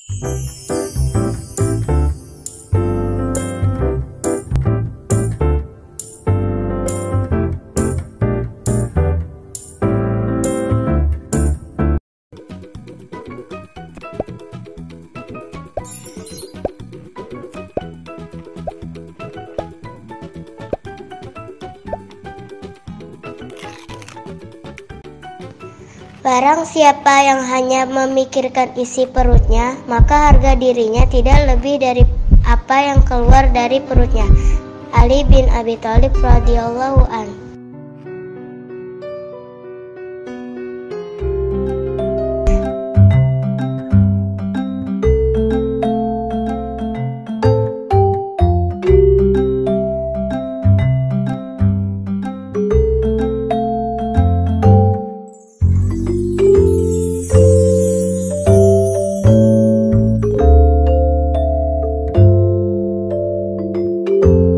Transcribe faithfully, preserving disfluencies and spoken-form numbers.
Barang siapa yang hanya memikirkan isi perutnya, maka harga dirinya tidak lebih dari apa yang keluar dari perutnya. Ali bin Abi Thalib radhiyallahu anhu. you